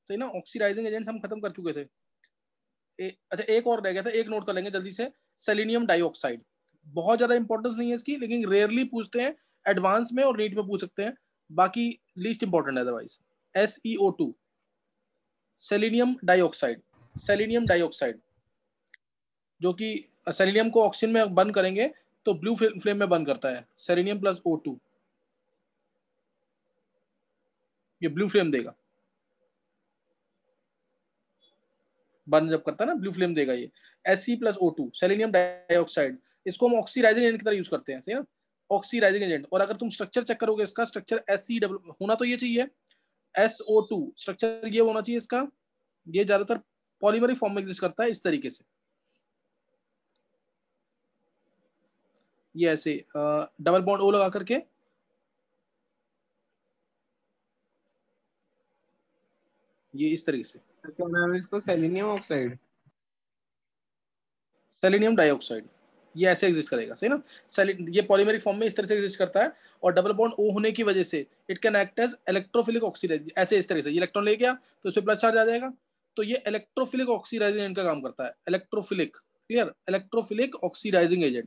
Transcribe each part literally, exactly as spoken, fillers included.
सही ना, oxidising agents हम खत्म कर चुके थे। ए, अच्छा एक और रह गया था, एक नोट कर लेंगे जल्दी से, सेलेनियम डाइऑक्साइड। बहुत ज्यादा इंपॉर्टेंस नहीं है इसकी, लेकिन रेयरली पूछते हैं, एडवांस में और नीट में पूछ सकते हैं, बाकी लीस्ट इंपॉर्टेंट है otherwise. S E O two, selenium dioxide. Selenium dioxide जो कि सेलेनियम को ऑक्सीजन में बर्न करेंगे तो ब्लू फ्लेम में बर्न करता है, सेलेनियम प्लस ओ टू, ये ब्लू फ्लेम देगा, बर्न जब करता है ना ब्लू फ्लेम देगा ये। S C plus O two, selenium dioxide, इसको हम ऑक्सीडाइजिंग एजेंट की तरह यूज करते हैं, सही ना, ऑक्सीडाइजिंग एजेंट। और अगर तुम स्ट्रक्चर चेक करोगे इसका, स्ट्रक्चर एस सी डब्ल्यू होना तो ये चाहिए, एस ओ टू स्ट्रक्चर ये होना चाहिए इसका। ये ज्यादातर पॉलीमरिक फॉर्म में एग्जिस्ट करता है इस तरीके से, ये ऐसे डबल बॉन्ड ओ लगा करके, ये इस तरीके से, क्या नाम है इसको, सेलेनियम ऑक्साइड, सेलेनियम डाइऑक्साइड, ये ऐसे एग्जिस्ट करेगा, सही ना। सेल ये पॉलीमेरिक फॉर्म में इस तरह से एग्जिस्ट करता है, और डबल बॉन्ड ओ होने की वजह से it can act as electrophilic oxidise, ऐसे इस तरह से, ये इलेक्ट्रॉन ले गया तो इस पर प्लस चार्ज आ जाएगा, तो ये इलेक्ट्रोफिलिक ऑक्सीडाइजिंग एजेंट का काम करता है, electrophilic, clear, electrophilic oxidising agent,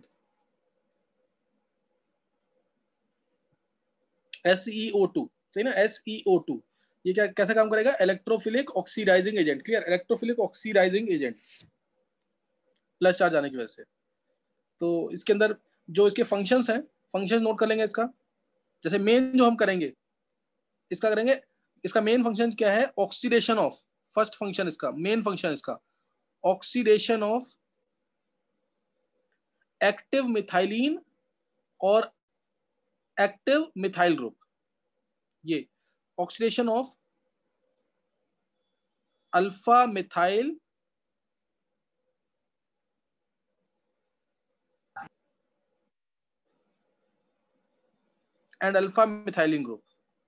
S E O two, सही ना, एस ई ओ टू, ये क्या कैसे काम करेगा, electrophilic oxidising agent, clear, electrophilic oxidising agent, plus charge आने की वजह से। तो इसके अंदर जो इसके फंक्शंस हैं, फंक्शंस नोट कर लेंगे इसका। जैसे मेन जो हम करेंगे इसका करेंगे, इसका मेन फंक्शन क्या है, ऑक्सीडेशन ऑफ, फर्स्ट फंक्शन इसका, मेन फंक्शन इसका, ऑक्सीडेशन ऑफ एक्टिव मिथाइलिन और एक्टिव मिथाइल ग्रुप, ये oxidation of alpha methyl and alpha methylene group,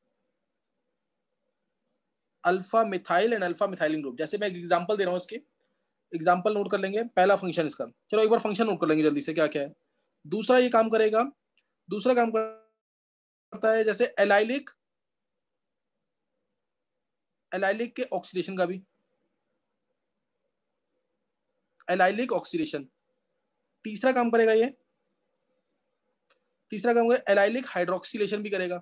alpha methyl and alpha methylene group. जैसे मैं एक एग्जांपल दे रहा हूं इसके, एग्जांपल नोट कर लेंगे, पहला फंक्शन इसका, चलो एक बार फंक्शन नोट कर लेंगे जल्दी से क्या क्या है। दूसरा ये काम करेगा, दूसरा काम करता है जैसे एलाइलिक, एलाइलिक के ऑक्सीडेशन का भी, एलाइलिक ऑक्सीडेशन। तीसरा काम करेगा ये, तीसरा काम करेगा एलाइलिक हाइड्रोक्सिलेशन भी करेगा,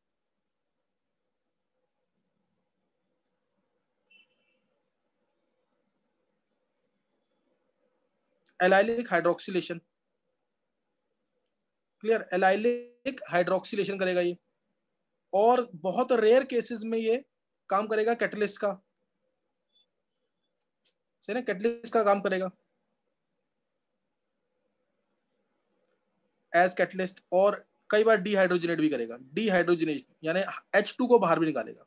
allylic hydroxylation, clear, allylic hydroxylation करेगा ये। और बहुत रेयर केसेस में ये काम करेगा कैटलिस्ट का, सही ना, कैटलिस्ट का काम करेगा एज कैटलिस्ट, और कई बार डीहाइड्रोजनेट भी करेगा, डीहाइड्रोजनेट यानी एच टू को बाहर भी निकालेगा।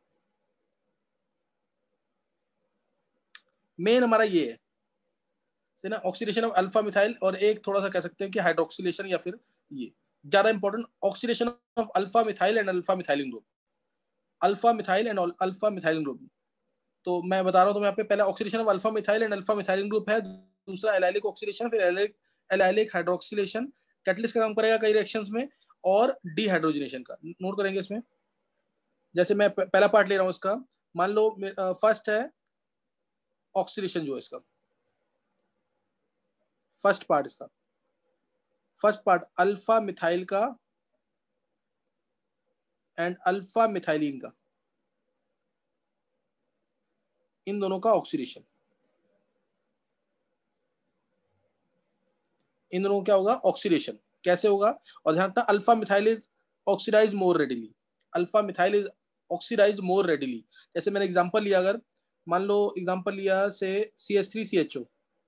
मेन हमारा ये है, सही ना, ऑक्सीडेशन ऑफ अल्फा मिथाइल, और एक थोड़ा सा कह सकते हैं कि हाइड्रोक्सिलेशन, या फिर ये ज्यादा important, oxidation of alpha methyl and alpha methylene group, alpha methyl and alpha methylene group. तो मैं बता रहा हूँ, तो यहाँ पे पहले oxidation of alpha methyl and alpha methylene group है, दूसरा एलाइलिक ऑक्सीडेशन, फिर एलाइलिक एलाइलिक हाइड्रोक्सिलेशन, कैटलिस्ट का काम करेगा कई रिएक्शंस में, और डीहाइड्रोजनेशन का नोट करेंगे इसमें। जैसे मैं पहला पार्ट ले रहा हूँ इसका, मान लो फर्स्ट है ऑक्सीडेशन, जो है इसका फर्स्ट पार्ट, इसका फर्स्ट पार्ट अल्फा मिथाइल का एंड अल्फा मिथाइलिन का, इन दोनों का ऑक्सीडेशन, इन दोनों को क्या होगा, ऑक्सीडेशन कैसे होगा, और ध्यान रखना alpha methyl is oxidise more readily, alpha methyl is oxidise more readily. जैसे मैंने एग्जांपल लिया, अगर मान लो एग्जांपल लिया से C H three C H O,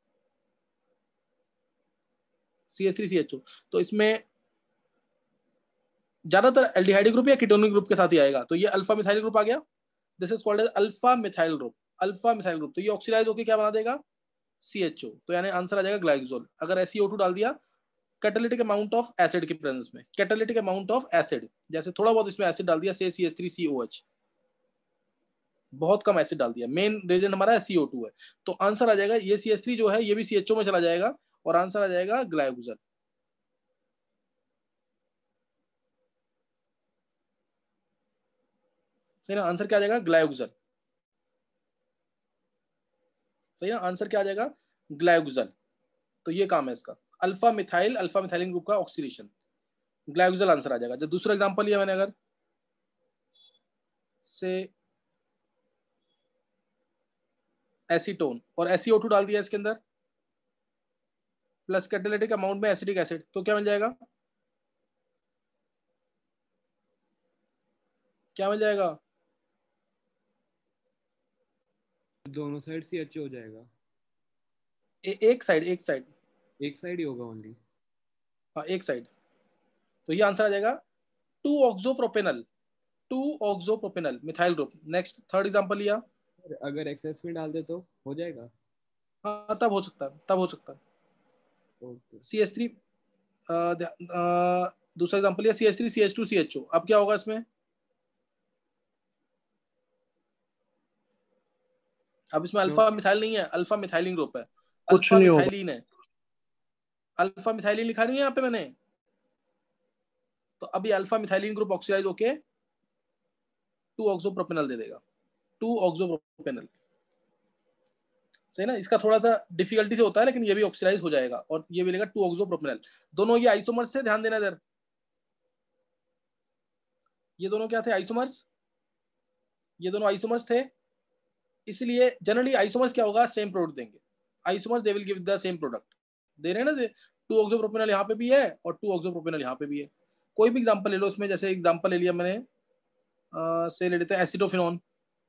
C H three C H O, तो इसमें ज्यादातर एल्डिहाइड ग्रुप या कीटोनिक ग्रुप के साथ ही आएगा, तो ये अल्फा मिथाइल ग्रुप आ गया, this is called as alpha methyl group, alpha methyl group. तो ये ऑक्सीडाइज होकर क्या बना देगा, सी एच ओ, तो यानी आंसर आ जाएगा ग्लाइकोजोल। अगर एस ई ओ टू डाल दिया, कैटालिटिक अमाउंट ऑफ एसिड के प्रेजेंस में, कैटालिटिक अमाउंट ऑफ एसिड, जैसे थोड़ा बहुत इसमें एसिड डाल दिया, से C H three C O H, बहुत कम एसिड डाल दिया, मेन रीजन हमारा सी ओ टू है, तो आंसर आ जाएगा ये सी एच थ्री जो है ये भी सी एच ओ में चला जाएगा, और आंसर आ जाएगा ग्लाइकोजल। सही ना, आंसर क्या आ जाएगा, ग्लाइकोजल। सही ना, आंसर क्या आ जाएगा, ग्लाइकोजल। तो ये काम है इसका, alpha methyl alpha methylene group का ऑक्सीडेशन, ग्लाइकोजल आंसर आ जाएगा। जब दूसरा एग्जांपल लिया मैंने, अगर से एसीटोन और एस ई ओ टू डाल दिया इसके अंदर, प्लस कैटालिटिक अमाउंट में एसिटिक एसिड, तो क्या मिल जाएगा, क्या मिल जाएगा, दोनों साइड सी एच हो जाएगा। ए, एक साइड एक साइड एक साइड ही होगा ओनली। हाँ एक साइड। तो ये आंसर आ जाएगा two oxopropanal, two oxopropanal methyl group. Next third example लिया, अगर एक्सेस में डाल दे तो हो जाएगा। हाँ तब हो सकता है, तब हो सकता है। ओके। सी एच थ्री, दूसरा एग्जांपल लिया, C H three C H two C H O, अब क्या होगा इसमें, अब इसमें अल्फा मिथाइल नहीं है, अल्फा मिथाइलिन ग्रुप है, अल्फा मिथाइलिन है, अल्फा मिथाइलिन लिखा नहीं है यहाँ पे मैंने। तो अभी अल्फा मिथाइलिन ग्रुप ऑक्सीडाइज होके टू ऑक्सोप्रोपेनल दे देगा, टू ऑक्सोप्रोपेनल। सही ना, इसका थोड़ा सा डिफिकल्टी से होता है, लेकिन ये भी ऑक्सीडाइज हो जाएगा और ये मिलेगा टू ऑक्सोप्रोपेनल। दोनों ये आइसोमर्स से, ध्यान देना इधर, ये दोनों क्या थे, आइसोमर्स, ये दोनों आइसोमर्स थे, इसलिए जनरली आइसोमर्स क्या होगा, सेम प्रोडक्ट देंगे, isomers they will give the same product, दे रहे हैं ना, टू ऑक्सोप्रोपेनल यहाँ पे भी है और टू ऑक्सोप्रोपेनल यहाँ पे भी है। कोई भी एग्जांपल ले लो इसमें, जैसे एग्जांपल ले लिया मैंने, आ, से ले लेते हैं acetophenone,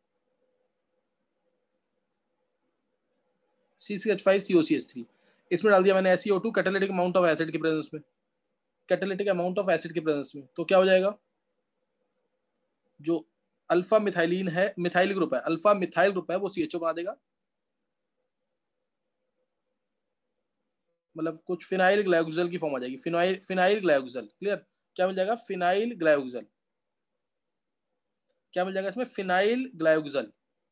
C C H five C O C H three, इसमें डाल दिया मैंने S E O two, catalytic amount of acid की प्रेजेंस में, कैटालिटिक अमाउंट ऑफ एसिड की प्रेजेंस में, तो क्या हो जाएगा, जो अल्फा मिथाइलिन है, मिथाइल ग्रुप है, अल्फा मिथाइल ग्रुप है, वो सी एच ओ बना देगा, मतलब कुछ फिनाइल ग्लाइकोजल की फॉर्म आ जाएगी, फिनाइल फिनाइल ग्लाइकोजल, क्लियर, क्या मिल जाएगा, फिनाइल ग्लाइकोजल, क्या मिल जाएगा इसमें, फिनाइल ग्लाइकोजल।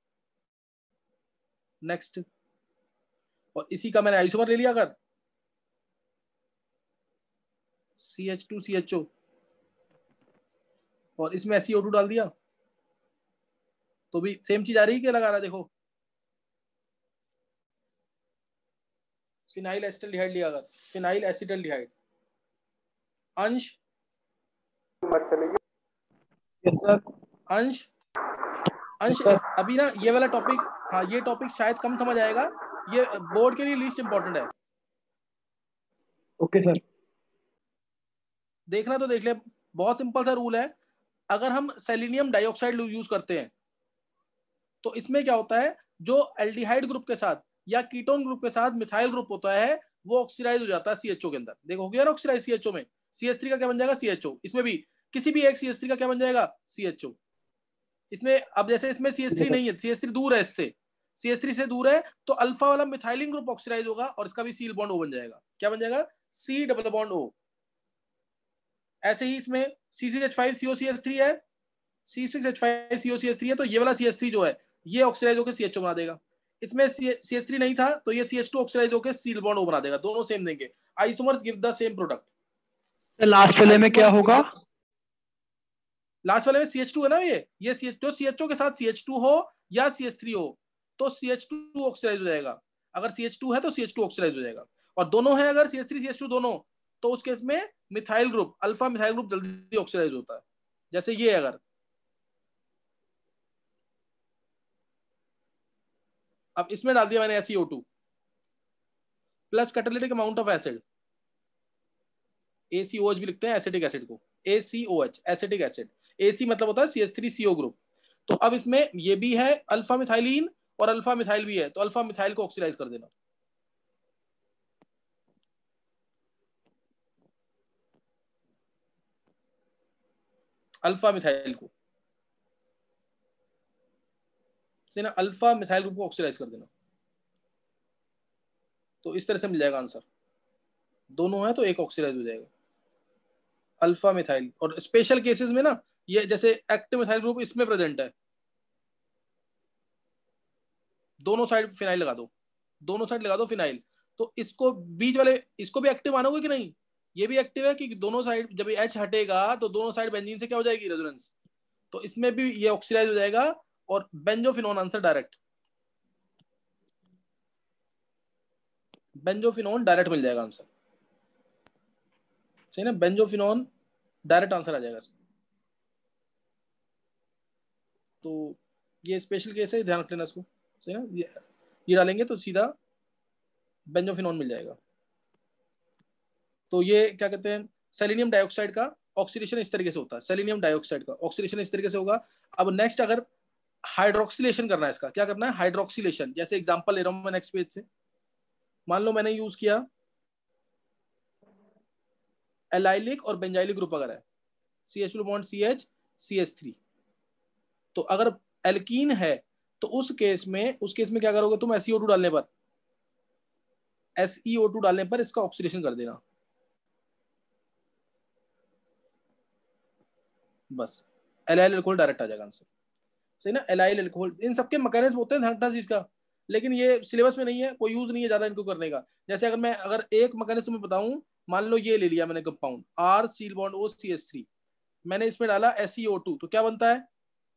नेक्स्ट, और इसी का मैंने आइसोमर ले लिया, अगर C H two C H O और इसमें एस ई ओ टू डाल दिया, तो भी सेम चीज आ रही है, क्या लगा रहा है, देखो फिनाइल एसिटल्डिहाइड लिया, अगर phenyl acetaldehyde, Ansh, yes sir, Ansh Ansh अभी ना ये वाला टॉपिक, हाँ ये टॉपिक शायद कम समझ आएगा, ये बोर्ड के लिए लीस्ट इंपॉर्टेंट है। ओके सर, देखना तो देख ले, बहुत सिंपल सा रूल है, अगर हम सेलेनियम डाइऑक्साइड यूज करते हैं तो इसमें क्या होता है, जो एल्डिहाइड ग्रुप के साथ या कीटोन ग्रुप के साथ मिथाइल ग्रुप होता है, वो ऑक्सीडाइज हो जाता है सी एच ओ के अंदर। देखो हो गया ना ऑक्सीडाइज सी एच ओ में, सी एच थ्री का क्या बन जाएगा, सी एच ओ, इसमें भी किसी भी एक सी एच थ्री का क्या बन जाएगा, सी एच ओ। इसमें अब जैसे इसमें सी एच थ्री नहीं है, सी एच थ्री दूर है इससे, सी एच थ्री से दूर है, तो अल्फा वाला मिथाइलिन ग्रुप ऑक्सीडाइज होगा और इसका भी सील बॉन्ड ओ बन जाएगा, क्या बन जाएगा, सी डबल बॉन्ड ओ। ऐसे ही इसमें C six H five C O C H three है, C six H five C O C H three है, तो ये वाला सी एच थ्री जो है ये ऑक्सीडाइज होकर सी एच ओ बना देगा। इसमें सी एच थ्री नहीं था तो ये सी एच टू ऑक्सीडाइज होकर सील बॉन्ड ओ बना देगा, दोनों सेम देंगे, isomers give the same product. Last वाले में क्या होगा, लास्ट वाले में सी एच टू है ना, ये ये सी एच, जो सी एच ओ के साथ सी एच टू हो या सी एच थ्री हो तो सी एच टू ऑक्सीडाइज हो जाएगा, अगर सी एच टू है तो सी एच टू ऑक्सीडाइज हो जाएगा, और दोनों है अगर C H three C H two दोनों, तो उस केस में methyl group, alpha methyl group जल्दी ऑक्सीडाइज होता है। जैसे ये अगर, अब इसमें डाल दिया मैंने S E O two plus catalytic amount of acid, A C O H भी लिखते हैं एसिटिक एसिड को, A C O H acetic acid, A C मतलब होता है C H three C O group. तो अब इसमें ये भी है अल्फा मिथाइलिन और अल्फा मिथाइल भी है, तो अल्फा मिथाइल को ऑक्सीडाइज कर देना, अल्फा मिथाइल को ना, अल्फा मिथाइल ग्रुप को ऑक्सीडाइज कर देना, तो इस तरह से मिल जाएगा आंसर, दोनों है तो एक ऑक्सीडाइज हो जाएगा, अल्फा मिथाइल। और स्पेशल केसेस में ना, ये जैसे एक्टिव मिथाइल ग्रुप इसमें प्रेजेंट है, दोनों साइड फिनाइल लगा दो, दोनों साइड लगा दो फिनाइल, तो इसको बीच वाले इसको भी एक्टिव मानोगे कि नहीं, ये भी एक्टिव है कि दोनों साइड जब एच हटेगा तो दोनों साइड बेंजीन से क्या हो जाएगी, रेजोनेंस, तो इसमें भी ये ऑक्सीडाइज हो जाएगा और benzophenone answer direct. Benzophenone direct मिल जाएगा आंसर, सही ना, बेंजोफिनोन डायरेक्ट आंसर आ जाएगा। तो ये स्पेशल केस है, ध्यान रख लेना इसको, सही ना, ये, ये डालेंगे तो सीधा बेंजोफिनोन मिल जाएगा। तो ये क्या कहते हैं, सेलेनियम डाइऑक्साइड का ऑक्सीडेशन इस तरीके से होता है, सेलेनियम डाइऑक्साइड का ऑक्सीडेशन इस तरीके से होगा। अब नेक्स्ट अगर हाइड्रोक्सिलेशन करना है, इसका क्या करना है, हाइड्रोक्सिलेशन। जैसे एग्जांपल ले रहा हूं मैं नेक्स्ट पेज से, मान लो मैंने यूज किया एलाइलिक और बेंजाइलिक ग्रुप अगर है, C H two bond C H C H three, तो अगर एल्कीन है तो उस केस में उस केस में क्या करोगे तुम, एस ई ओ टू डालने पर एस ई ओ टू डालने पर इसका ऑक्सीडेशन कर देना, बस एलाइल अल्कोहल डायरेक्ट आ जाएगा आंसर, सही ना। एलाइल अल्कोहल, इन सबके मैकेनिज्म होते हैं ध्यान चीज का, लेकिन ये सिलेबस में नहीं है, कोई यूज नहीं है ज्यादा इनको करने का। जैसे अगर मैं अगर एक मैकेनिज्म तुम्हें बताऊं, मान लो ये ले लिया मैंने कंपाउंड आर सील bond O C H three, मैंने इसमें डाला एस ई ओ टू, तो क्या बनता है,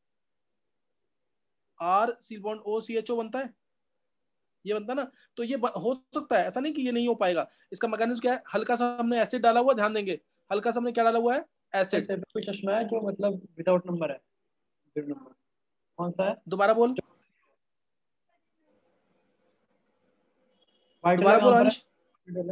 आर सील bond O C H O बनता है, ये बनता है ना। तो ये हो सकता है, ऐसा नहीं कि ये नहीं हो पाएगा। इसका मैकेनिज्म क्या है, हल्का सा हमने एसिड डाला हुआ, ध्यान देंगे, हल्का सा हमने क्या डाला हुआ है, एसिड। कोई चश्मा है जो मतलब विदाउट नंबर है, नंबर कौन सा है? दोबारा बोल, वाइट दोबारा बोल कहाँ पर अंश, है?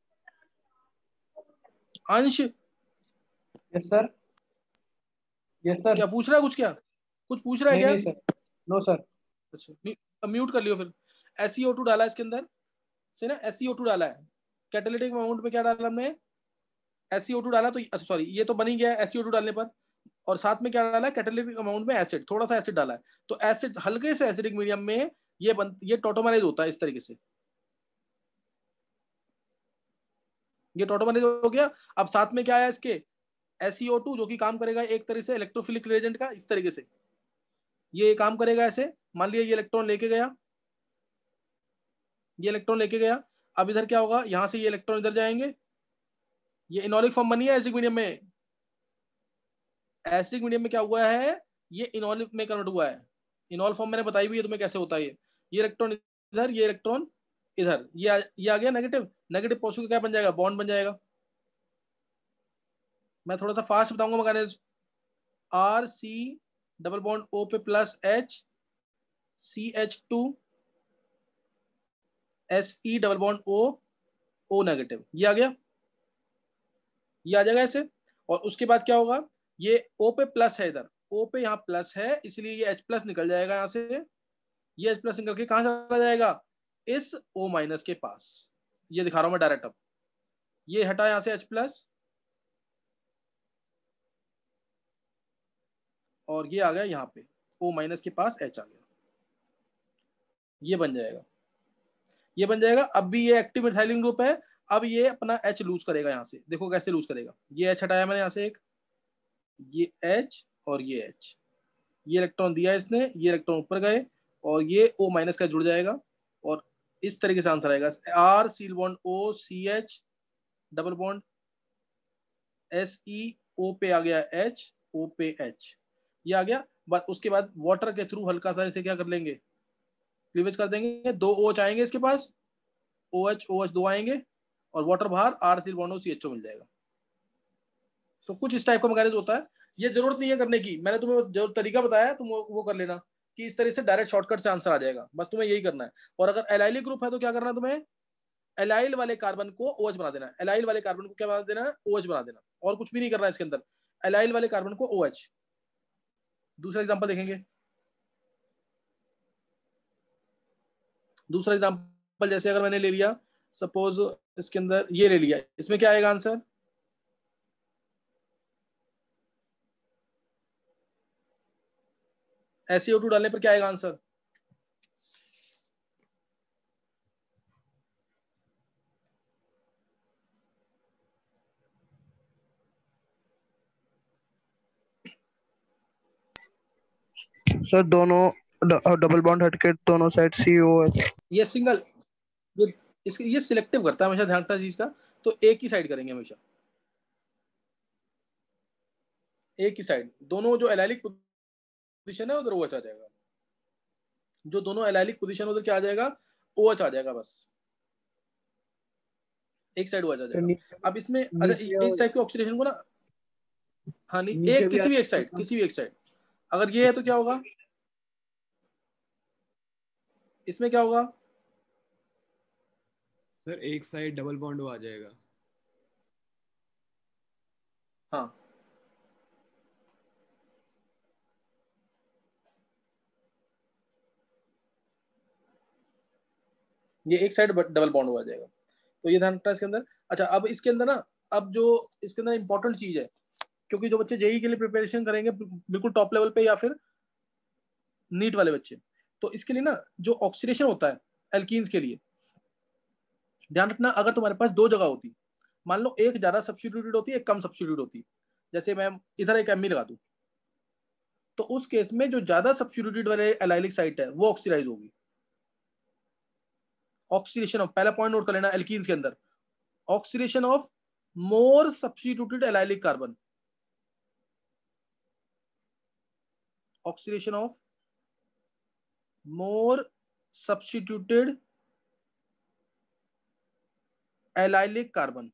अंश यस सर, यस सर। क्या पूछ रहा है, कुछ क्या कुछ पूछ रहा है नहीं क्या? नहीं सर, नो सर। अच्छा म्यूट कर लियो फिर। एस ई ओ टू डाला इसके अंदर, से ना एस ई ओ टू डाला है, कैटालिटिक अमाउंट में क्या डाला हमने, एस ई ओ टू डाला, तो सॉरी ये तो बन ही गया एस ई ओ टू डालने पर, और साथ में क्या डाला है, कैटालिटिक अमाउंट में एसिड, थोड़ा सा एसिड डाला है, तो एसिड हल्के से एसिडिक मीडियम में ये बन ये टोटोमराइज होता है इस तरीके से, ये टोटोमराइज हो गया। अब साथ में क्या है इसके, एस ई ओ टू, जो कि काम करेगा एक तरह से इलेक्ट्रोफिलिक रिएजेंट का, इस तरीके से ये काम करेगा ऐसे। मान लिया ये इलेक्ट्रॉन लेके गया, ये इलेक्ट्रॉन लेके गया, अब इधर क्या होगा, यहां से ये इलेक्ट्रॉन इधर जाएंगे, ये इनॉलिक फॉर्म बनी है एसिडिक मीडियम में, एसिडिक मीडियम में क्या हुआ है, ये इनॉलिक में कन्वर्ट हुआ है। इनॉल फॉर्म मैंने बताई हुई है तुम्हें कैसे होता है, ये ये इलेक्ट्रॉन इधर, ये इलेक्ट्रॉन इधर, ये आ, ये आ गया नेगेटिव, नेगेटिव पॉजिटिव क्या बन जाएगा, बॉन्ड बन जाएगा। मैं थोड़ा सा फास्ट बताऊंगा mechanism, R C double bond O पे plus H C H two S E double bond O O negative, ये आ गया, ये आ जाएगा ऐसे। और उसके बाद क्या होगा, ये ओ पे प्लस है, इधर ओ पे यहाँ प्लस है, इसलिए ये एच प्लस निकल जाएगा यहाँ से, ये एच प्लस निकल के कहाँ चला जाएगा, इस ओ माइनस के पास, ये दिखा रहा हूं मैं डायरेक्ट। अब ये हटा यहाँ से एच प्लस, और ये आ गया यहाँ पे ओ माइनस के पास एच आ गया, ये बन जाएगा, ये बन जाएगा। अब भी ये एक्टिव मिथाइलिन ग्रुप है, अब ये अपना एच लूज करेगा यहाँ से, देखो कैसे लूज करेगा, ये एच हटाया मैंने यहाँ से एक, ये एच और ये एच, ये इलेक्ट्रॉन दिया इसने, ये इलेक्ट्रॉन ऊपर गए, और ये ओ माइनस का जुड़ जाएगा, और इस तरीके से आंसर आएगा, आर सील bond O C H double bond S E O पे आ गया एच, ओ पे एच, ये आ गया। बस उसके बाद वाटर के थ्रू हल्का सा इसे क्या कर लेंगे, क्लीवेज कर देंगे, दो OH आएंगे इसके पास, OH OH दो आएंगे, और वाटर बाहर, आर सील bond O C H O मिल जाएगा। तो कुछ इस टाइप का मैकेनिज्म होता है, ये जरूरत नहीं है करने की, मैंने तुम्हें जो तरीका बताया तुम वो, वो कर लेना, कि इस तरह से डायरेक्ट शॉर्टकट से आंसर आ जाएगा, बस तुम्हें यही करना है। और अगर एलाइलिक ग्रुप है तो क्या करना है तुम्हें, एलाइल वाले कार्बन को OH बना देना, एलाइल वाले कार्बन को क्या बना देना है, OH बना देना, और कुछ भी नहीं करना है इसके अंदर, एलाइल वाले कार्बन को OH। दूसरा एग्जांपल देखेंगे, दूसरा एग्जांपल जैसे अगर मैंने ले लिया सपोज इसके अंदर ये ले लिया, इसमें क्या आएगा answer, S E O two डालने पर क्या आएगा आंसर, सर दोनों डबल बॉन्ड हटके दोनों साइड सी ओ एच। ये सिंगल, ये इसके ये सिलेक्टिव करता है हमेशा, ध्यान रखना चीज का, तो एक ही साइड करेंगे हमेशा, एक ही साइड, दोनों जो एलाइलिक पोजीशन है उधर OH आ जाएगा, जो दोनों एलाइलिक पोजीशन उधर क्या आ जाएगा, OH आ जाएगा बस। एक साइड हुआ जा सर जाएगा। नीचे अब इसमें अच्छा नीचे इस और टाइप के ऑक्सीडेशन को ना, हाँ नहीं नीचे एक भी किसी भी आ- एक साइड, किसी भी एक साइड अगर ये है तो क्या होगा, इसमें क्या होगा, सर एक साइड डबल बॉन्ड आ जाएगा। हाँ ये एक साइड डबल बॉन्ड हुआ जाएगा, तो ये ध्यान रखना इसके अंदर। अच्छा अब इसके अंदर ना, अब जो इसके अंदर इंपॉर्टेंट चीज है, क्योंकि जो बच्चे जेई के लिए प्रिपरेशन करेंगे बिल्कुल टॉप लेवल पे या फिर नीट वाले बच्चे, तो इसके लिए ना जो ऑक्सीडेशन होता है एल्कीन्स के लिए, ध्यान रखना अगर तुम्हारे पास दो जगह होती, मान लो एक ज्यादा सब्स्टिट्यूटेड होती है एक कम सब्स्टिट्यूट होती, जैसे मैं इधर एक एमी लगा दूं, तो उस केस में जो ज्यादा सब्स्टिट्यूटेड वाले एलाइलिक साइट है वो ऑक्सीडाइज होगी। ऑक्सीडेशन ऑफ, पहला पॉइंट नोट कर लेना एल्कीन्स के अंदर, oxidation of more substituted allylic carbon, oxidation of more substituted allylic carbon,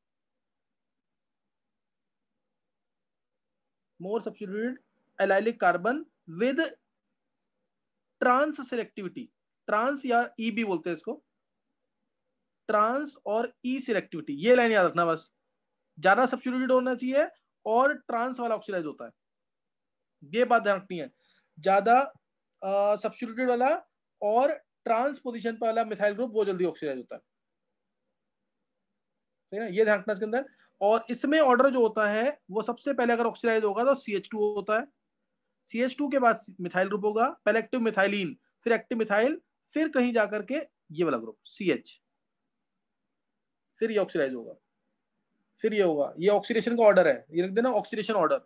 more substituted allylic carbon with trans selectivity, trans या ई भी बोलते हैं इसको, ट्रांस और ई सिलेक्टिविटी, ये लाइन याद रखना बस, ज्यादा सब्स्टिट्यूटेड होना चाहिए और ट्रांस वाला ऑक्सीडाइज होता है, ये बात ध्यान रखनी है, ज्यादा सब्स्टिट्यूटेड वाला और ट्रांस पोजीशन वाला मिथाइल ग्रुप वो जल्दी ऑक्सीडाइज होता है, सही ना, ये ध्यान रखना इसके अंदर। और इसमें ऑर्डर जो होता है वो सबसे पहले अगर ऑक्सीडाइज होगा तो सी एच टू होता है, सी एच टू के बाद मिथाइल ग्रुप होगा, पहले एक्टिव मिथाइलिन फिर एक्टिव मिथाइल, फिर कहीं जाकर के ये वाला ग्रुप सी एच, फिर ये ऑक्सीडाइज होगा, फिर ये होगा, ये ऑक्सीडेशन का ऑर्डर है, ये रख देना ऑक्सीडेशन ऑर्डर,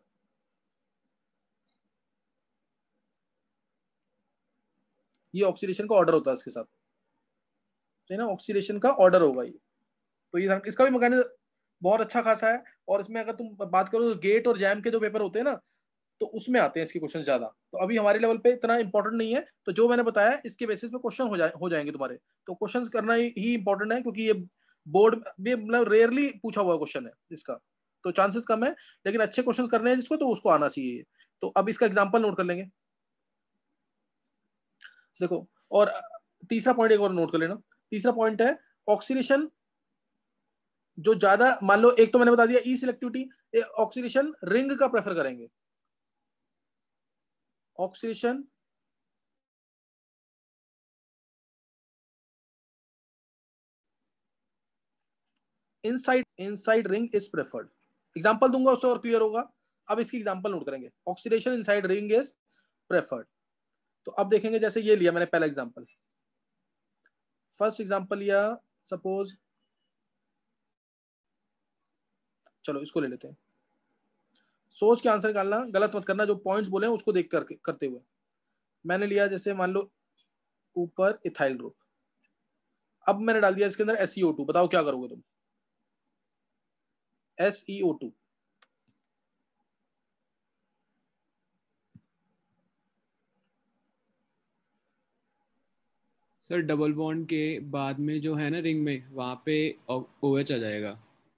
ये ऑक्सीडेशन का ऑर्डर होता है इसके साथ, सही ना, ऑक्सीडेशन का ऑर्डर होगा ये, तो ये इसका भी मैकेनिज्म बहुत अच्छा खासा है। और इसमें अगर तुम बात करो तो गेट और जैम के जो पेपर होते हैं ना, तो उसमें आते हैं इसके क्वेश्चन ज्यादा, तो अभी हमारे लेवल पे इतना इंपॉर्टेंट नहीं है, तो जो मैंने बताया इसके बेसिस पे क्वेश्चन हो जाए हो जाएंगे तुम्हारे, तो क्वेश्चंस करना ही इंपॉर्टेंट है, क्योंकि ये बोर्ड में मतलब रेयरली पूछा हुआ क्वेश्चन है इसका, तो चांसेस कम है, लेकिन अच्छे क्वेश्चन करने हैं जिसको तो उसको आना चाहिए। तो अब इसका एग्जाम्पल नोट कर लेंगे, देखो, और तीसरा पॉइंट एक और नोट कर लेना, तीसरा पॉइंट है ऑक्सीडेशन जो ज्यादा, मान लो एक तो मैंने बता दिया ई सिलेक्टिविटी, ऑक्सीडेशन रिंग का प्रेफर करेंगे, oxidation inside inside ring is preferred, example दूंगा उससे और क्लियर होगा। अब इसकी एग्जांपल नोट करेंगे, oxidation inside ring is preferred, तो अब देखेंगे जैसे ये लिया मैंने पहला एग्जांपल, फर्स्ट एग्जांपल लिया, सपोज चलो इसको ले लेते हैं, सोच के आंसर निकालना, गलत मत करना, जो पॉइंट्स बोले हैं उसको देख कर करते हुए। मैंने लिया जैसे मान लो ऊपर इथाइल ग्रुप, अब मैंने डाल दिया इसके अंदर एस ई ओ टू, बताओ क्या करोगे तुम, S E O two, sir double bond के बाद में जो है ना रिंग में, वहां पे ओएच आ जाएगा।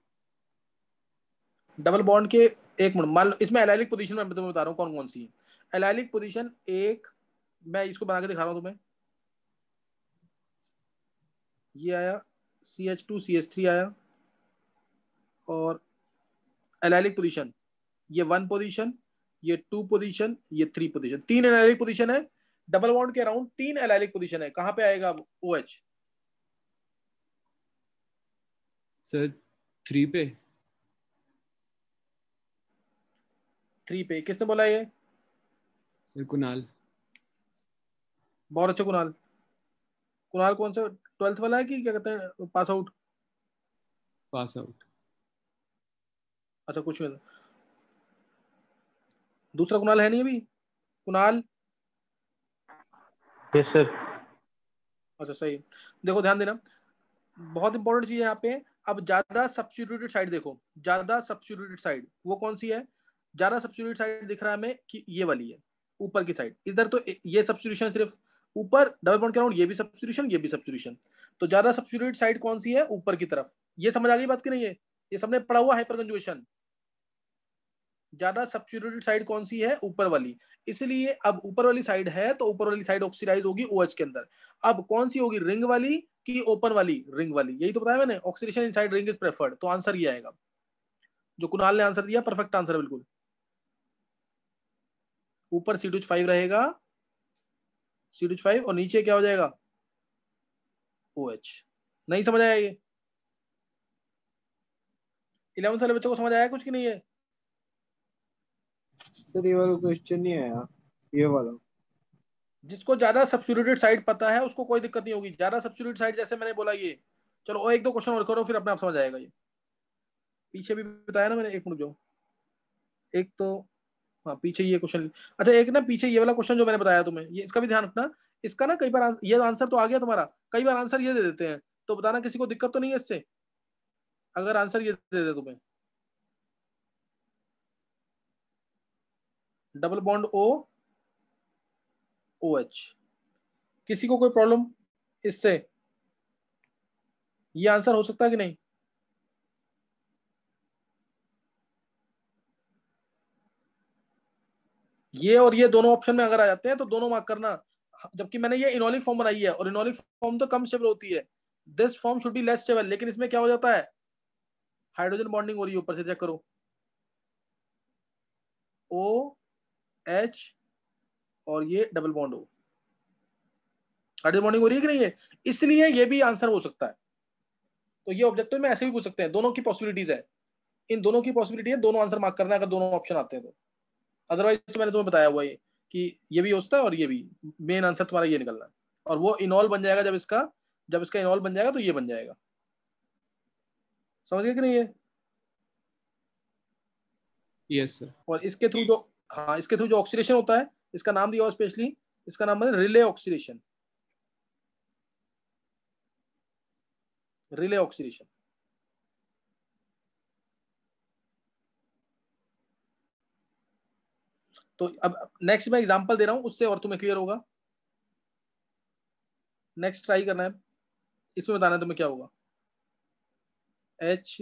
डबल बॉन्ड के, एक मिनट, मान लो इसमें एलाइलिक पोजीशन मैं तुम्हें बता रहा हूँ कौन कौन सी है, एलाइलिक पोजीशन एक, मैं इसको बना के दिखा रहा हूँ तुम्हें, ये आया C H two C H three आया, और एलाइलिक पोजीशन ये वन पोजीशन, ये टू पोजीशन, ये थ्री पोजीशन, तीन एलाइलिक पोजीशन है, डबल बॉन्ड के अराउंड तीन एलाइलिक पोजीशन है, कहां पे आएगा ओ एच, सर थ्री पे, थ्री पे, किसने बोला ये, सर कुणाल। बहुत अच्छा कुणाल, कुणाल कौन सा ट्वेल्थ वाला है कि क्या कहते हैं पास आउट, पास आउट। अच्छा कुछ नहीं, दूसरा कुणाल है नहीं अभी, कुणाल, यस सर। अच्छा सही, देखो ध्यान देना, बहुत इंपॉर्टेंट चीज है यहाँ पे। अब ज्यादा सब्स्टिट्यूटेड साइड देखो, ज्यादा सब्स्टिट्यूटेड साइड वो कौन सी है, ज्यादा सब्स्टिट्यूटेड साइड दिख रहा है हमें कि ये वाली है, ऊपर की साइड, इधर तो ये सब्स्टिट्यूशन सिर्फ ऊपर डबल बॉन्ड के अराउंड, ये भी सब्स्टिट्यूशन ये भी सब्स्टिट्यूशन, तो ज्यादा सब्स्टिट्यूटेड साइड कौन सी है, ऊपर की तरफ, ये समझ आ गई बात कि नहीं है? ये सबने पढ़ा हुआ हाइपर कंजुगेशन। ज्यादा सब्स्टिट्यूटेड साइड कौन सी है? ऊपर वाली। इसलिए अब ऊपर वाली साइड है तो ऊपर वाली साइड ऑक्सीडाइज होगी OH के अंदर। अब कौन सी होगी? रिंग वाली कि ओपन वाली? रिंग वाली। यही तो बताया मैंने, oxidation inside ring is preferred. तो आंसर ये आएगा जो कुणाल ने आंसर दिया, परफेक्ट आंसर है बिल्कुल। ऊपर सी टू एच फाइव रहेगा, सी टू एच फाइव, और नीचे क्या हो जाएगा? OH। नहीं समझ आया ये? इलेवन वाले बच्चों को समझ आया कुछ कि नहीं है? सर ये वाला क्वेश्चन नहीं आया, ये वाला। जिसको ज्यादा सब्स्टिट्यूटेड साइड पता है उसको कोई दिक्कत नहीं होगी। ज्यादा सब्स्टिट्यूटेड साइड जैसे मैंने बोला ये। चलो और एक दो क्वेश्चन और करो, फिर अपने आप समझ आएगा ये। पीछे भी बताया ना मैंने, एक मिनट जो एक तो, हाँ पीछे ये क्वेश्चन। अच्छा एक ना पीछे ये वाला क्वेश्चन जो मैंने बताया तुम्हें, ये इसका भी ध्यान रखना। इसका ना कई बार आंस- ये आंसर तो आ गया तुम्हारा, कई बार आंसर ये दे देते हैं, तो बताना किसी को दिक्कत तो नहीं है इससे अगर आंसर ये दे दे तुम्हें। Double bond O OH। किसी को कोई प्रॉब्लम इससे? ये आंसर हो सकता है कि नहीं? ये और ये दोनों ऑप्शन में अगर आ जाते हैं तो दोनों मार्क करना। जबकि मैंने ये इनोलिक फॉर्म बनाई है, और इनोलिक फॉर्म तो कम स्टेबल होती है। This form should be less stable, लेकिन इसमें क्या हो जाता है? हाइड्रोजन बॉन्डिंग हो रही है ऊपर से, चेक करो। O H और ये डबल बॉन्ड हो, हाइड्रोजन बॉन्डिंग हो रही है कि नहीं है? इसलिए ये भी आंसर हो सकता है। तो ये ऑब्जेक्टिव में ऐसे भी पूछ सकते हैं, दोनों की पॉसिबिलिटीज है। इन दोनों की पॉसिबिलिटी है, दोनों आंसर मार्क करना है अगर दोनों ऑप्शन आते हैं तो। अदरवाइज तो मैंने तुम्हें बताया हुआ है कि ये भी हो सकता है और ये भी। मेन आंसर तुम्हारा ये निकलना है, और वो इनॉल बन जाएगा जब इसका जब इसका इनॉल बन जाएगा तो ये बन जाएगा। समझ गए कि नहीं है? Yes sir. और इसके थ्रू जो, हाँ इसके थ्रू जो ऑक्सीडेशन होता है, इसका नाम दिया हुआ स्पेशली, इसका नाम है रिले ऑक्सीडेशन। Relay oxidation. तो अब नेक्स्ट मैं एग्जांपल दे रहा हूं, उससे और तुम्हें क्लियर होगा। नेक्स्ट ट्राई करना है, इसमें बताना है तुम्हें क्या होगा। एच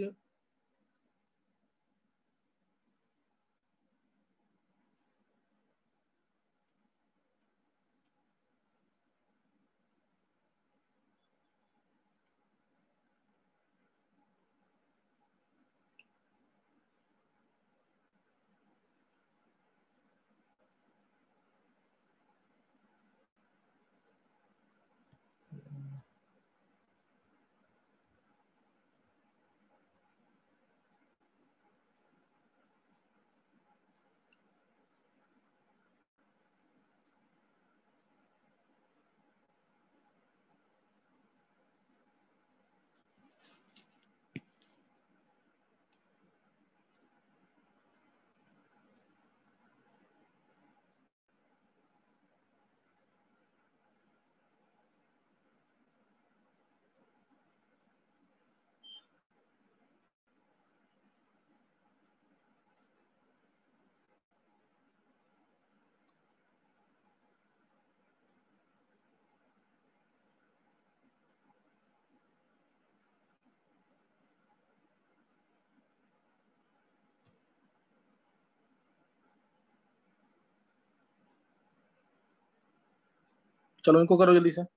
चलो इनको करो जल्दी से।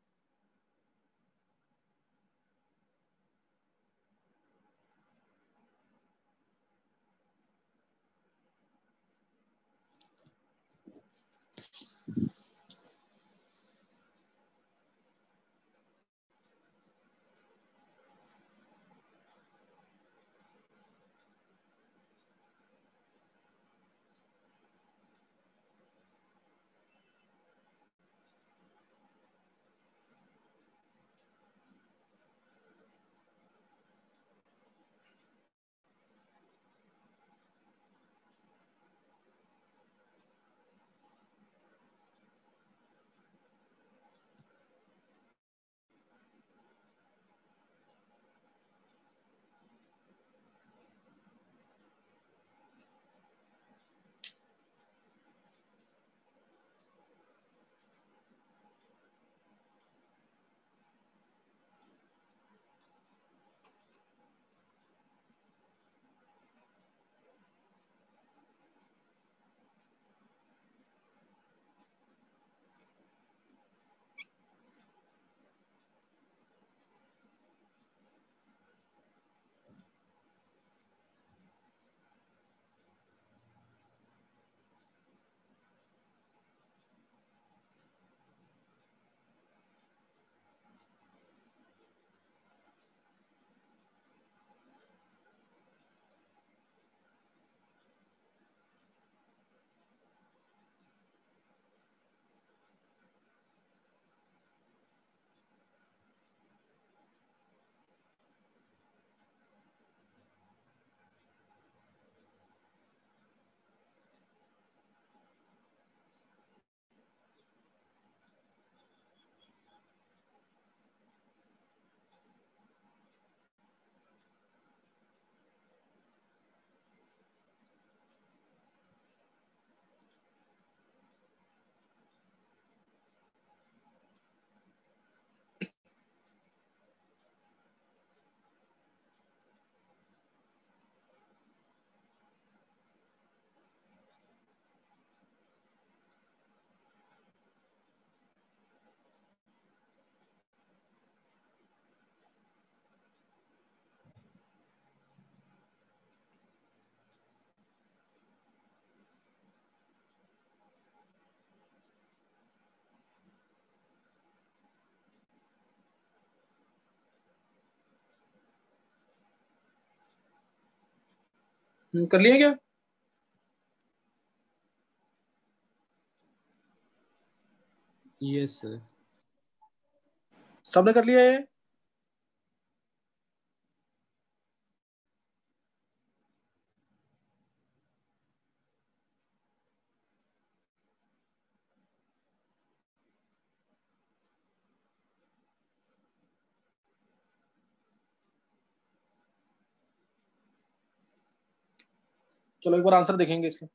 हम्म, कर लिए क्या? Yes sir. सबने कर लिया है? चलो एक बार आंसर देखेंगे इसके।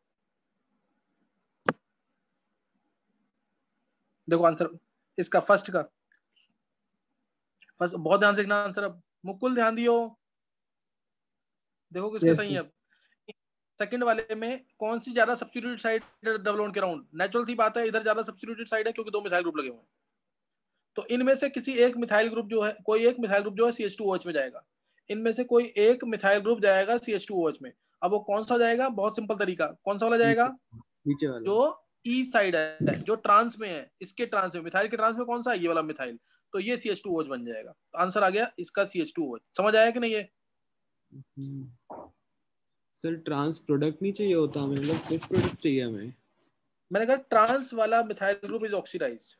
देखो आंसर इसका फर्स्ट का, फर्स्ट बहुत ध्यान से देखना आंसर। अब मुकुल ध्यान दियो, देखो किसके यस सही है। अब सेकंड वाले में कौन सी ज्यादा सब्स्टिट्यूटेड साइड डबल बॉन्ड के राउंड? नेचुरल सी बात है, इधर ज्यादा सब्स्टिट्यूटेड साइड है क्योंकि दो मिथाइल ग्रुप लगे हुए हैं। तो इनमें से किसी एक मिथाइल ग्रुप जो है, कोई एक मिथाइल ग्रुप जो है C H two O H में जाएगा। इनमें से कोई एक मिथाइल ग्रुप जाएगा C H two O H में। अब वो कौन सा जाएगा? बहुत सिंपल तरीका, कौन सा वाला जाएगा? नीचे वाला। जो ई साइड है, जो ट्रांस में है, इसके ट्रांस में, मिथाइल के ट्रांस में कौन सा है? ये वाला मिथाइल। तो ये C H two O H बन जाएगा। तो आंसर आ गया इसका C H two O H. समझ आया कि नहीं है? सर ट्रांस प्रोडक्ट नहीं चाहिए होता हमें, मतलब सिर्फ प्रोडक्ट चाहिए हमें। मैंने कहा ट्रांस वाला मिथाइल ग्रुप इज ऑक्सीडाइज्ड,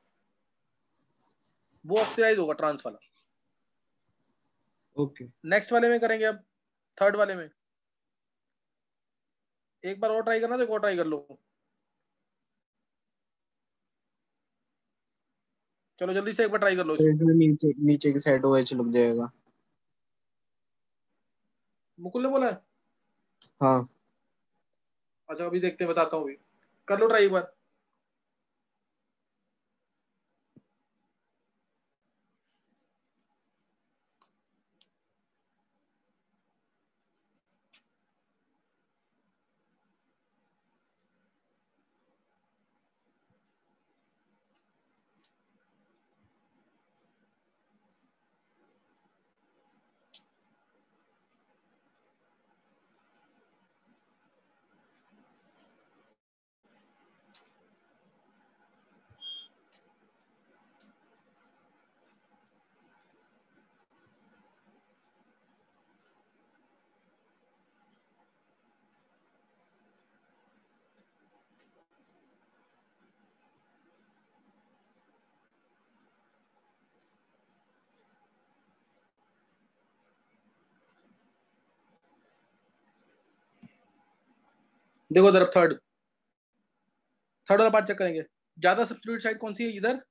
वो ऑक्सीडाइज होगा ट्रांस वाला। ओके। नेक्स्ट वाले में करेंगे अब, थर्ड वाले में। एक बार और ट्राई करना तो एक और ट्राई कर लो। चलो जल्दी से एक बार ट्राई कर लो तो इसको। इसमें नीचे नीचे की साइड ओ एच लग जाएगा। मुकुल ने बोला है? हाँ अच्छा अभी देखते हैं, बताता हूँ अभी। कर लो ट्राई एक बार। देखो तरफ थर्ड, थर्ड वाला पार्ट चेक करेंगे। ज्यादा सब्स्टिट्यूट साइड कौन सी है? इधर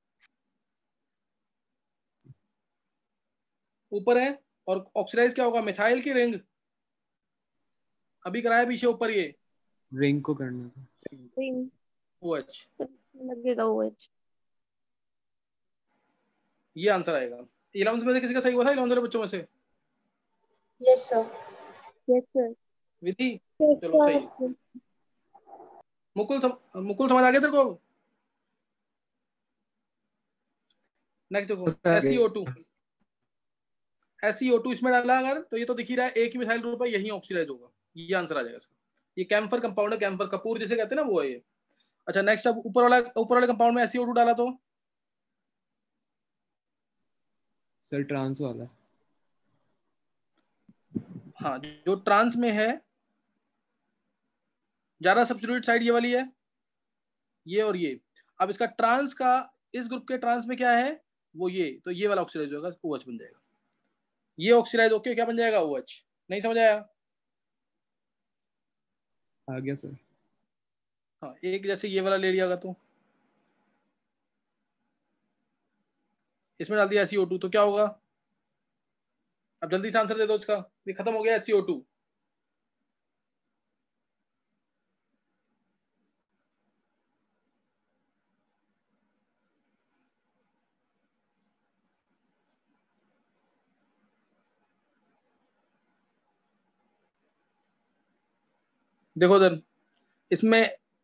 ऊपर है। और ऑक्सीडाइज क्या होगा? मिथाइल की रिंग। अभी कराया पीछे ऊपर ये रिंग को करना था। Ring OH. लगेगा ओ एच। ये आंसर आएगा। इलेवंथ में से किसी का सही हुआ था? इलेवंथ बच्चों में से yes sir. Yes sir. Vidhi? Yes चलो सही है। सर। मुकुल सम, मुकुल समझ आ गया तेरे को? नेक्स्ट देखो S C O two. S C O two इसमें डाला अगर, तो ये तो दिख ही रहा है एक ही मिथाइल ग्रुप है, यही ऑक्सीडाइज होगा। ये आंसर आ जाएगा इसका। ये कैम्फर कंपाउंड है, कैम्फर कपूर जिसे कहते हैं ना, वो है ये। अच्छा नेक्स्ट, अब ऊपर वाला, ऊपर वाले कंपाउंड में एस सी ओ टू डाला तो सर ट्रांस वाला। हाँ, जो ट्रांस में है, ज्यादा सब्स्टिट्यूट साइड ये वाली है, ये और ये। अब इसका ट्रांस का, इस ग्रुप के ट्रांस में क्या है? वो ये, तो ये वाला ऑक्सीडाइज होगा, ओएच बन जाएगा। ये ऑक्सीडाइज होके क्या बन जाएगा? ओएच। नहीं समझ आया? आ गया सर। हाँ, एक जैसे ये वाला ले लिया तो इसमें डाल दिया एस सी ओ टू, तो क्या होगा? अब जल्दी से आंसर दे दो इसका। ये खत्म हो गया एस सी ओ टू। देखो उधर, इसमें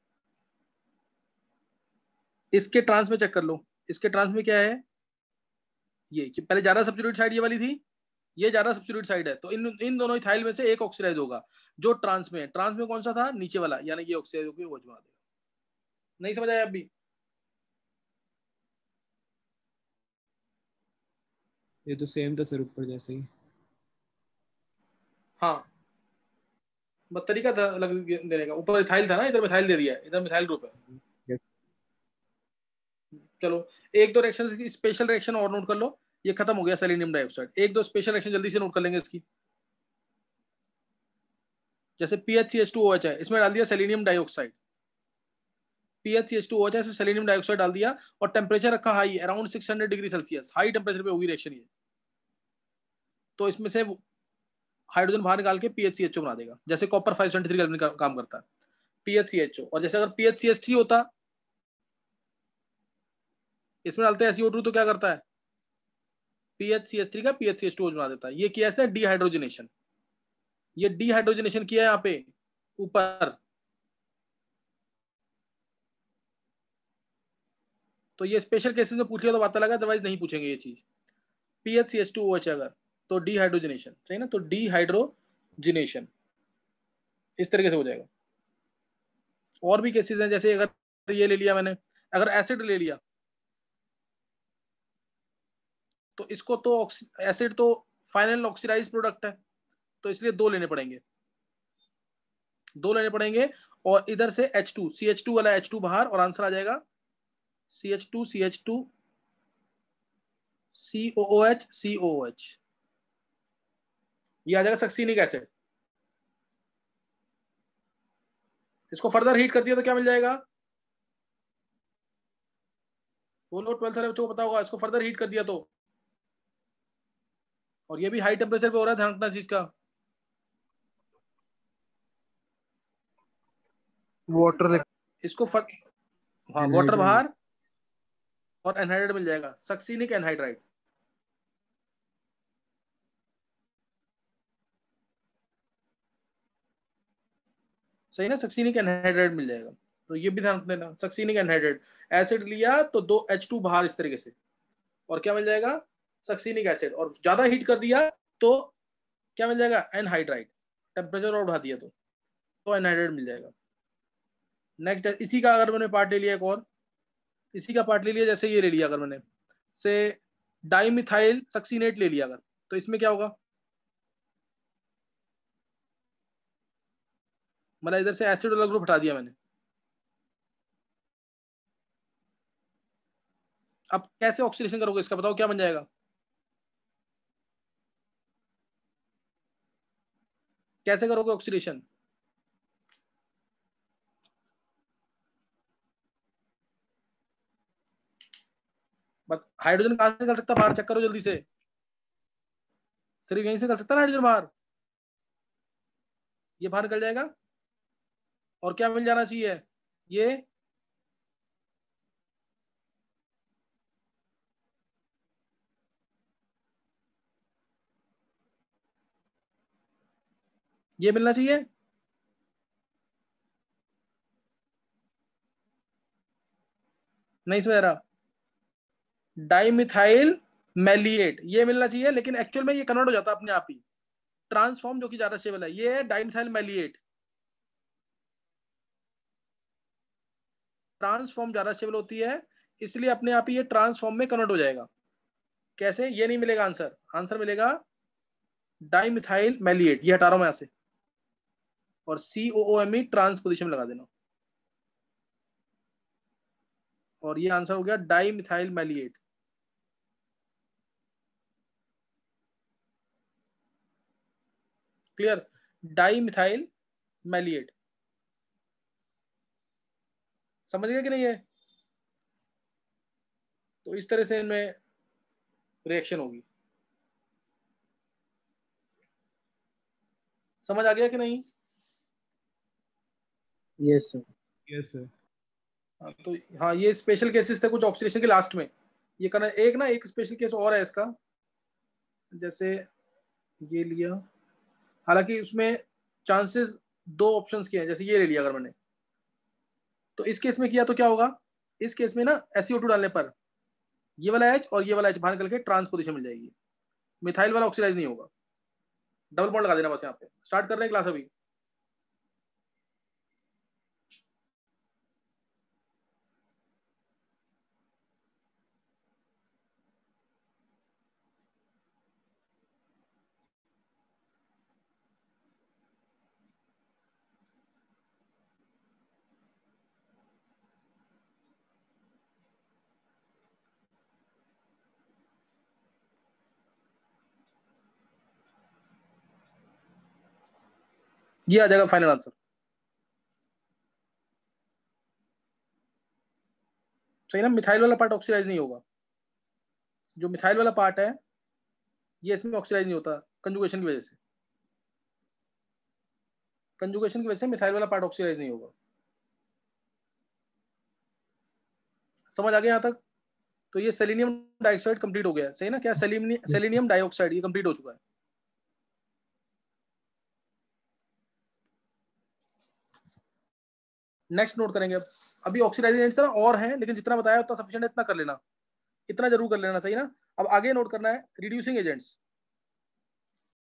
इसके ट्रांस में चेक कर लो। इसके ट्रांस में क्या है? ये कि पहले ज्यादा सब्स्टिट्यूट साइड ये वाली थी, ये ज्यादा सब्स्टिट्यूट साइड है, तो इन इन दोनों इथाइल में से एक ऑक्सीडाइज होगा जो ट्रांस में है। ट्रांस में कौन सा था? नीचे वाला, यानी ये ऑक्सीडाइज होकर वो बना देगा। नहीं समझ आया अभी? ये तो सेम था सर, ऊपर जैसे ही। हाँ बस तरीका था अलग देने का। ऊपर इथाइल था ना, इधर मिथाइल दे दिया है, इधर मिथाइल ग्रुप है। Yes. चलो एक दो रिएक्शन की स्पेशल रिएक्शन और नोट कर लो। ये खत्म हो गया सेलेनियम डाइऑक्साइड। एक दो स्पेशल रिएक्शन जल्दी से नोट कर लेंगे इसकी। जैसे P H C H two O H है, इसमें डाल दिया selenium dioxide. P H C H two O H है, सेलेनियम डाइऑक्साइड डाल दिया और टेम्परेचर रखा high, around six hundred degree Celsius. High temperature पे होगी रिएक्शन ये। तो इसमें से हाइड्रोजन बाहर निकाल के P H C H O बना देगा। जैसे copper five seventy three kelvin का काम करता है, P H C H O. और जैसे अगर P H C H three होता, इसमें डालते हैं एस ई ओ टू, तो क्या करता है, P H C H three का P H C H two बना देता है। ये किया है डीहाइड्रोजनेशन। ये डीहाइड्रोजनेशन किया है यहाँ पे ऊपर। तो ये स्पेशल केसेस में पूछ लिया तो पता लगा, अदरवाइज नहीं पूछेंगे ये चीज। P H C H two O H अगर, तो डीहाइड्रोजनेशन, सही ना, तो डीहाइड्रोजनेशन इस तरीके से हो जाएगा। और भी केसेस हैं, जैसे अगर ये ले लिया मैंने, अगर एसिड ले लिया तो इसको तो एसिड तो फाइनल ऑक्सीडाइज प्रोडक्ट है, तो इसलिए दो लेने पड़ेंगे, दो लेने पड़ेंगे। और इधर से H two, C H two वाला एच टू बाहर, और आंसर आ जाएगा C H two C H two C O O H C O O H. ये आ जाएगा सक्सीनिक एसिड। इसको फर्दर हीट कर दिया तो क्या मिल जाएगा, बोलो ट्वेल्थ वाले बच्चों को पता होगा। इसको फर्दर हीट कर दिया तो, और ये भी हाई टेम्परेचर पे हो रहा है, ध्यान रखना चीज का। वाटर। इसको फर... हाँ, वाटर एनहाइड्राइड। बाहर और एनहाइड्राइड मिल जाएगा, सक्सीनिक एनहाइड्राइड। सही ना, सक्सीनिक एनहाइड्राइड मिल जाएगा। तो ये भी ध्यान रख देना, सक्सीनिक एनहाइड्राइड। एसिड लिया तो दो एच टू बाहर इस तरीके से, और क्या मिल जाएगा, सक्सीनिक एसिड। और ज्यादा हीट कर दिया तो क्या मिल जाएगा, एनहाइड्राइड। टेम्परेचर और बढ़ा दिया तो तो एनहाइड्राइड मिल जाएगा। नेक्स्ट इसी का अगर मैंने पार्ट ले लिया एक और, इसी का पार्ट ले लिया, जैसे ये ले लिया अगर मैंने से डाइमिथाइल सक्सीनेट ले लिया अगर, तो इसमें क्या होगा, मतलब इधर से एसिड वाला ग्रुप हटा दिया मैंने। अब कैसे ऑक्सीडेशन करोगे इसका बताओ, क्या बन जाएगा, कैसे करोगे ऑक्सीडेशन। बस हाइड्रोजन कहां से निकल सकता है बाहर, चेक करो जल्दी से। सिर्फ यहीं से निकल सकता है हाइड्रोजन बाहर, ये बाहर निकल जाएगा। और क्या मिल जाना चाहिए, ये ये मिलना चाहिए। नहीं समझ रहा, डाइमिथाइल मैलिएट ये मिलना चाहिए, लेकिन एक्चुअल में ये कन्वर्ट हो जाता है अपने आप ही। ट्रांसफॉर्म जो कि ज्यादा स्टेबल है, ये है डाइमिथाइल मैलिएट। ट्रांसफॉर्म ज्यादा स्टेबल होती है, इसलिए अपने आप ही ये ट्रांसफॉर्म में कन्वर्ट हो जाएगा। कैसे, ये नहीं मिलेगा आंसर, आंसर मिलेगा डाइमिथाइल मैलिएट। ये हटा रहा हूं मैं यहां से, और C O O M E trans position में लगा देना, और ये आंसर हो गया dimethyl maleate. Clear, dimethyl maleate. समझ गए कि नहीं है। तो इस तरह से इनमें रिएक्शन होगी। समझ आ गया कि नहीं। Yes sir. Yes sir. हाँ, तो हाँ ये स्पेशल केसेस थे कुछ ऑक्सीडेशन के लास्ट में ये करना। एक ना एक स्पेशल केस और है इसका, जैसे ये लिया, हालांकि उसमें चांसेस दो ऑप्शंस के हैं। जैसे ये ले लिया अगर मैंने, तो इस केस में किया तो क्या होगा, इस केस में ना एस सी ओ टू डालने पर ये वाला एच और ये वाला एच बाहर निकल के ट्रांस पोजीशन मिल जाएगी। मिथाइल वाला ऑक्सीडाइज नहीं होगा। डबल बॉन्ड लगा देना बस। यहाँ पे स्टार्ट कर रहे हैं क्लास अभी। ये आ जाएगा फाइनल आंसर। सही ना, मिथाइल वाला पार्ट ऑक्सीडाइज नहीं होगा, जो मिथाइल वाला पार्ट है ये इसमें ऑक्सीडाइज नहीं होता कंजुगेशन की वजह से, कंजुगेशन की वजह से मिथाइल वाला पार्ट ऑक्सीडाइज नहीं होगा। समझ आ गया यहाँ तक? तो ये सेलेनियम डाइऑक्साइड कंप्लीट हो गया है, सही ना? क्या सेलेनियम सेलेनियम डाइऑक्साइड ये कंप्लीट हो चुका है। नेक्स्ट नोट करेंगे अब। अभी ऑक्सीडाइजिंग एजेंट्स ना और हैं, लेकिन जितना बताया उतना सफिशिएंट है, इतना कर लेना, इतना जरूर कर लेना, सही ना? अब आगे नोट करना है रिड्यूसिंग एजेंट्स।